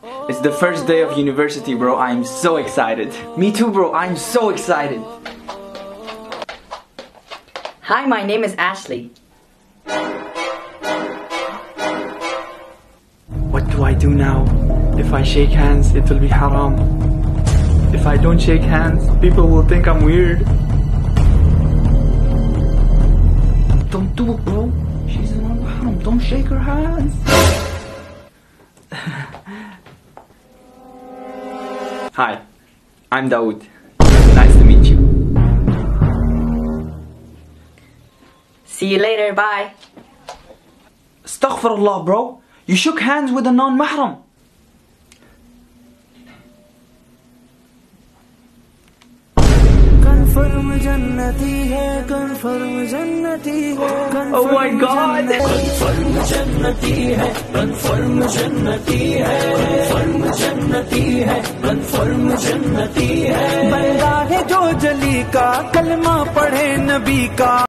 It's the first day of university, bro. I'm so excited. Me too, bro. I'm so excited. Hi, my name is Ashley. What do I do now? If I shake hands, it will be haram. If I don't shake hands, people will think I'm weird. Don't do it, bro. She's a non-mohram. Don't shake her hands. Hi, I'm Dawood. Nice to meet you. See you later, bye. Astaghfirullah, bro. You shook hands with a non-mahram. Oh my God! बंदा है जो जली का कलमा पढ़े नबी का।